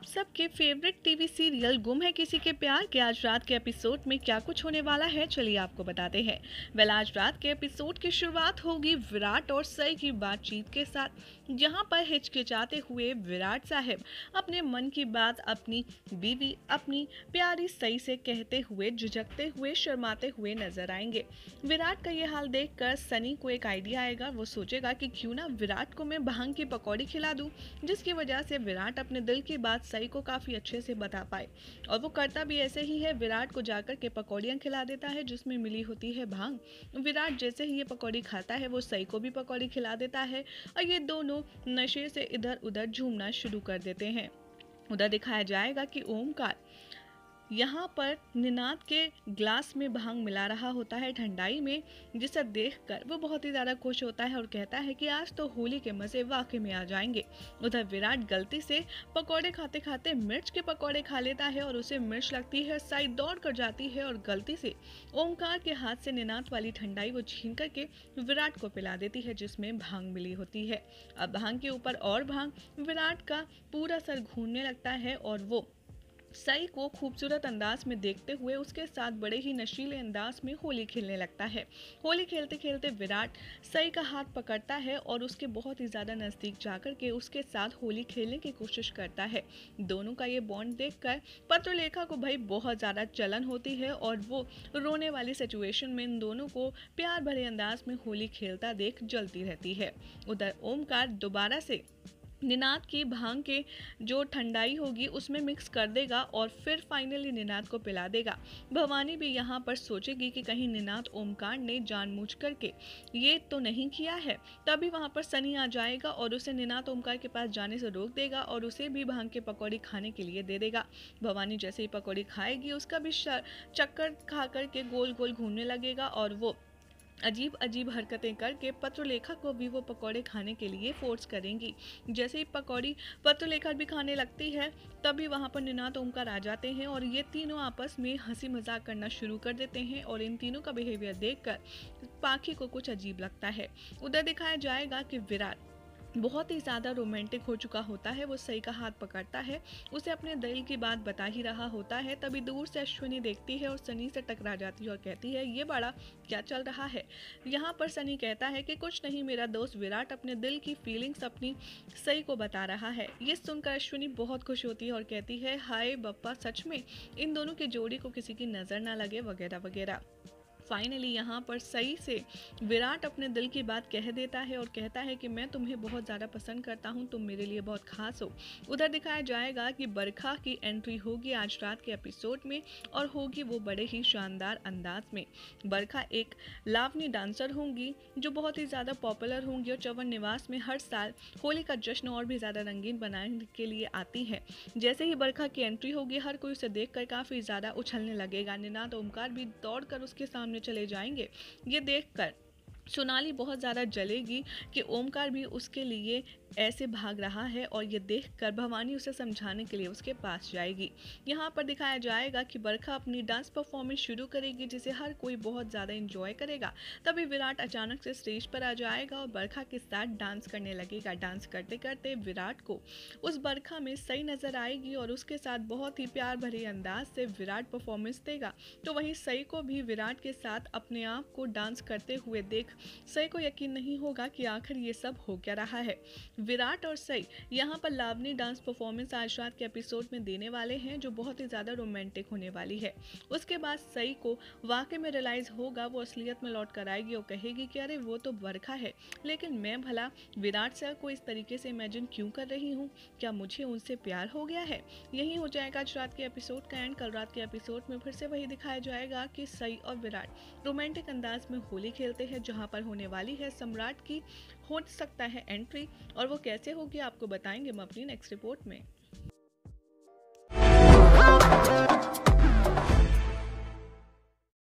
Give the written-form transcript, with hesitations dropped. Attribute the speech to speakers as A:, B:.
A: आप सबके favourite TV serial गुम है किसी के प्यार के आज रात के एपिसोड में क्या कुछ होने वाला है, चलिए आपको बताते हैं। आज रात के एपिसोड की शुरुआत होगी विराट और सई की बातचीत के साथ, जहां पर हिचकिचाते हुए विराट साहब अपने मन की बात अपनी बीवी अपनी प्यारी सई से कहते हुए झिझकते हुए शर्माते हुए नजर आएंगे। विराट का ये हाल देखकर सनी को एक आइडिया आएगा। वो सोचेगा कि क्यों ना विराट को मैं भांग की पकौड़ी खिला दूं, जिसकी वजह से विराट अपने दिल की बात सई को काफी अच्छे से बता पाए। और वो करता भी ऐसे ही है, विराट को जाकर के पकौड़ियां खिला देता है जिसमें मिली होती है भांग। विराट जैसे ही ये पकौड़ी खाता है वो सई को भी पकौड़ी खिला देता है और ये दोनों नशे से इधर उधर झूमना शुरू कर देते हैं। उधर दिखाया जाएगा कि ओमकार यहाँ पर निनाद के ग्लास में भांग मिला रहा होता है ठंडाई में, जिसे देखकर वो बहुत ही ज्यादा खुश होता है और कहता है कि आज तो होली के मजे वाकई में आ जाएंगे। उधर विराट गलती से पकौड़े खाते खाते मिर्च के पकौड़े खा लेता है और उसे मिर्च लगती है। साई दौड़ कर जाती है और गलती से ओमकार के हाथ से निनाद वाली ठंडाई वो छीन करके विराट को पिला देती है, जिसमें भांग मिली होती है। अब भांग के ऊपर और भांग, विराट का पूरा सर घूमने लगता है और वो सई को खूबसूरत अंदाज में देखते हुए उसके साथ बड़े ही नशीले अंदाज में होली खेलने लगता है। होली खेलते खेलते विराट सई का हाथ पकड़ता है और उसके बहुत ही ज्यादा नजदीक जाकर के उसके साथ होली खेलने की कोशिश करता है। दोनों का ये बॉन्ड देखकर पत्रलेखा को भाई बहुत ज्यादा जलन होती है और वो रोने वाली सिचुएशन में इन दोनों को प्यार भरे अंदाज में होली खेलता देख जलती रहती है। उधर ओमकार दोबारा से निनाद की भांग के जो ठंडाई होगी उसमें मिक्स कर देगा और फिर फाइनली निनाद को पिला देगा। भवानी भी यहाँ पर सोचेगी कि कहीं निनाद ओमकार ने जानबूझ करके ये तो नहीं किया है। तभी वहाँ पर सनी आ जाएगा और उसे निनाद ओमकार के पास जाने से रोक देगा और उसे भी भांग के पकौड़ी खाने के लिए दे देगा। भवानी जैसे ही पकौड़ी खाएगी उसका भी चक्कर खा करके गोल गोल घूमने लगेगा और वो अजीब अजीब हरकतें करके पत्रलेखा को भी वो पकौड़े खाने के लिए फोर्स करेंगी। जैसे ही पकौड़ी पत्रलेखा भी खाने लगती है तभी वहाँ पर निनाद ओमकार आ जाते हैं और ये तीनों आपस में हंसी मजाक करना शुरू कर देते हैं और इन तीनों का बिहेवियर देखकर पाखी को कुछ अजीब लगता है। उधर दिखाया जाएगा कि विराट बहुत ही ज़्यादा रोमांटिक हो चुका होता है। वो सई का हाथ पकड़ता है, उसे अपने दिल की बात बता ही रहा होता है। तभी दूर से अश्विनी देखती है और सनी से टकरा जाती है और कहती है ये बड़ा क्या चल रहा है। यहाँ पर सनी कहता है कि कुछ नहीं, मेरा दोस्त विराट अपने दिल की फीलिंग्स अपनी सई को बता रहा है। ये सुनकर अश्विनी बहुत खुश होती है और कहती है हाय बप्पा, सच में इन दोनों की जोड़ी को किसी की नज़र ना लगे वगैरह वगैरह। फाइनली यहाँ पर सई से विराट अपने दिल की बात कह देता है और कहता है कि मैं तुम्हें बहुत ज़्यादा पसंद करता हूँ, तुम मेरे लिए बहुत खास हो। उधर दिखाया जाएगा कि बरखा की एंट्री होगी आज रात के एपिसोड में और होगी वो बड़े ही शानदार अंदाज में। बरखा एक लावनी डांसर होंगी जो बहुत ही ज़्यादा पॉपुलर होंगी और चवन निवास में हर साल होली का जश्न और भी ज़्यादा रंगीन बनाने के लिए आती है। जैसे ही बरखा की एंट्री होगी हर कोई उसे देखकर काफ़ी ज़्यादा उछलने लगेगा। निनाद ओमकार भी दौड़कर उसके सामने चले जाएंगे। ये देखकर सोनाली बहुत ज़्यादा जलेगी कि ओमकार भी उसके लिए ऐसे भाग रहा है और ये देखकर भवानी उसे समझाने के लिए उसके पास जाएगी। यहाँ पर दिखाया जाएगा कि बरखा अपनी डांस परफॉर्मेंस शुरू करेगी जिसे हर कोई बहुत ज़्यादा एंजॉय करेगा। तभी विराट अचानक से स्टेज पर आ जाएगा और बरखा के साथ डांस करने लगेगा। डांस करते करते विराट को उस बरखा में सई नज़र आएगी और उसके साथ बहुत ही प्यार भरे अंदाज से विराट परफॉर्मेंस देगा। तो वहीं सई को भी विराट के साथ अपने आप को डांस करते हुए देख सई को यकीन नहीं होगा कि आखिर ये सब हो क्या रहा है। विराट और सई यहाँ पर लावनी डांस परफॉर्मेंस आज रात के एपिसोड में देने वाले हैं जो बहुत ही ज़्यादा रोमांटिक होने वाली है। उसके बाद सई को वाकई में रियलाइज होगा, वो असलियत में लौट कर आएगी और कहेगी कि अरे वो तो बरखा है, लेकिन मैं भला विराट सर को इस तरीके से इमेजिन क्यों कर रही हूँ, क्या मुझे उनसे प्यार हो गया है। यही हो जाएगा आज रात के एपिसोड का एंड। कल रात के एपिसोड में फिर से वही दिखाया जाएगा कि सई और विराट रोमांटिक अंदाज में होली खेलते हैं, जहाँ पर होने वाली है सम्राट की हो सकता है एंट्री और वो कैसे होगी आपको बताएंगे हम अपनी नेक्स्ट रिपोर्ट में।